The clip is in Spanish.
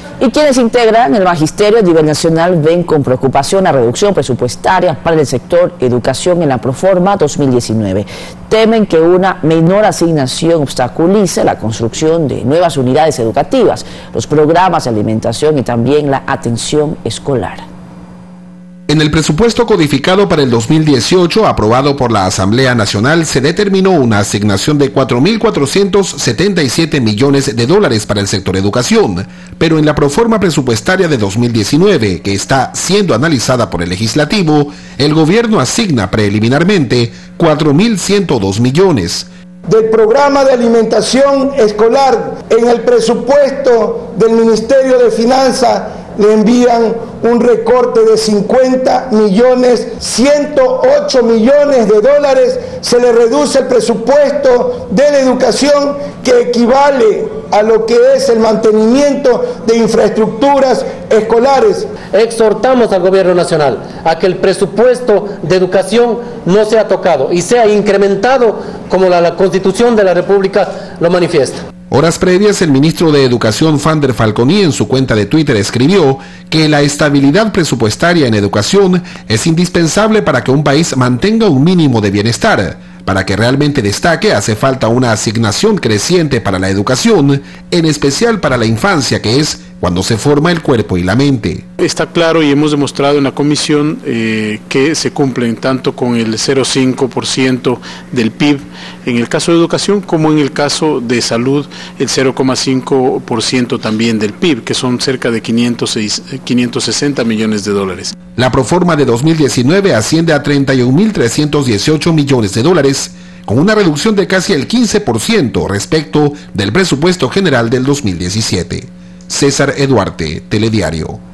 Y quienes integran el magisterio a nivel nacional ven con preocupación la reducción presupuestaria para el sector educación en la Proforma 2019. Temen que una menor asignación obstaculice la construcción de nuevas unidades educativas, los programas de alimentación y también la atención escolar. En el presupuesto codificado para el 2018, aprobado por la Asamblea Nacional, se determinó una asignación de 4.477 millones de dólares para el sector educación, pero en la proforma presupuestaria de 2019, que está siendo analizada por el Legislativo, el gobierno asigna preliminarmente 4.102 millones. Del programa de alimentación escolar en el presupuesto del Ministerio de Finanzas le envían un recorte de 50 millones, 108 millones de dólares, se le reduce el presupuesto de la educación que equivale a lo que es el mantenimiento de infraestructuras escolares. Exhortamos al gobierno nacional a que el presupuesto de educación no sea tocado y sea incrementado como la Constitución de la República lo manifiesta. Horas previas, el ministro de Educación, Fander Falconi, en su cuenta de Twitter escribió que la estabilidad presupuestaria en educación es indispensable para que un país mantenga un mínimo de bienestar. Para que realmente destaque, hace falta una asignación creciente para la educación, en especial para la infancia, que es cuando se forma el cuerpo y la mente. Está claro y hemos demostrado en la comisión que se cumplen tanto con el 0,5% del PIB en el caso de educación como en el caso de salud el 0,5% también del PIB, que son cerca de 560 millones de dólares. La proforma de 2019 asciende a 31.318 millones de dólares, con una reducción de casi el 15% respecto del presupuesto general del 2017. César Eduarte, Telediario.